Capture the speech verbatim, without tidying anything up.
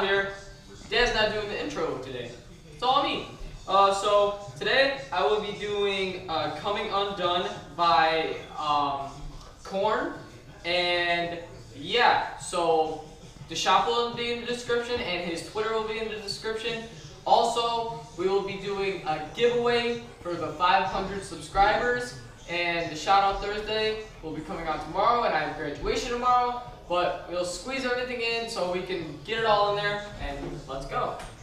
here. Dad's not doing the intro today. It's all me. Uh, so today I will be doing uh, Coming Undone by um, Korn. And yeah, so the shop will be in the description and his Twitter will be in the description. Also, we will be doing a giveaway for the five hundred subscribers. And the shout out Thursday will be coming out tomorrow, and I have graduation tomorrow. But we'll squeeze everything in so we can get it all in there, and let's go.